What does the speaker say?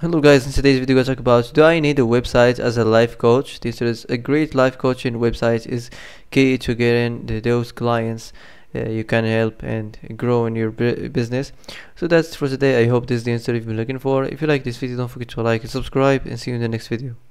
Hello guys, in today's video we're talk about, do I need a website as a life coach? This is a great life coaching website is key to getting those clients you can help and grow in your business. So that's for today. I hope this is the answer you've been looking for. If you like this video, don't forget to like and subscribe, and see you in the next video.